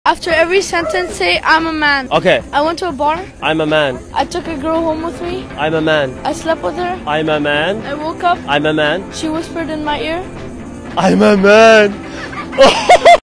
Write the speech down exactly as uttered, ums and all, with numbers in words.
After every sentence, say, I'm a man. Okay. I went to a bar. I'm a man. I took a girl home with me. I'm a man. I slept with her. I'm a man. I woke up. I'm a man. She whispered in my ear. I'm a man.